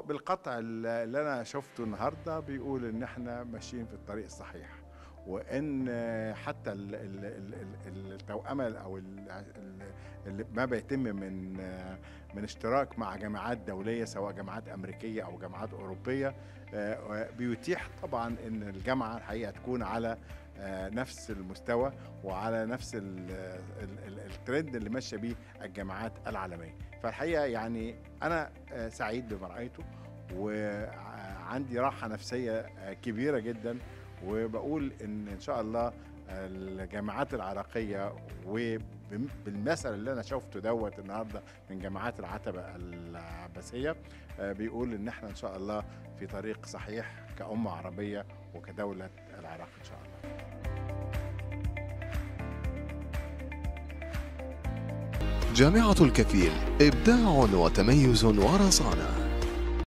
بالقطع اللي أنا شُفته النهارده بيقول إن إحنا ماشيين في الطريق الصحيح، وإن حتى التوأمة أو ما بيتم من اشتراك مع جامعات دولية سواء جامعات أمريكية أو جامعات أوروبية بيتيح طبعًا إن الجامعة الحقيقة تكون على نفس المستوى وعلى نفس الtrend اللي ماشية بيه الجامعات العالمية. فالحقيقة يعني أنا سعيد بما رأيته، وعندي راحة نفسية كبيرة جدًا، وباقول إن شاء الله الجامعات العراقية بالمثل اللي أنا شُفته دوّة النهارده من جامعات العتبة العباسية بيقول إن إحنا إن شاء الله في طريق صحيح كأمة عربية وكدولة العراق إن شاء الله. جامعة الكفيل، إبداع وتميز ورصانة.